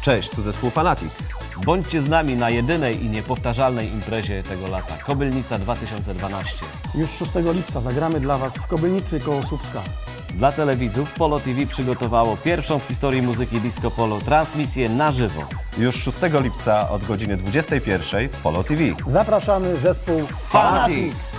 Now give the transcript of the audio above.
Cześć, tu zespół Fanatic. Bądźcie z nami na jedynej i niepowtarzalnej imprezie tego lata. Kobylnica 2012. Już 6 lipca zagramy dla Was w Kobylnicy koło Słupska. Dla telewidzów Polo TV przygotowało pierwszą w historii muzyki disco polo transmisję na żywo. Już 6 lipca od godziny 21 w Polo TV. Zapraszamy zespół Fanatic!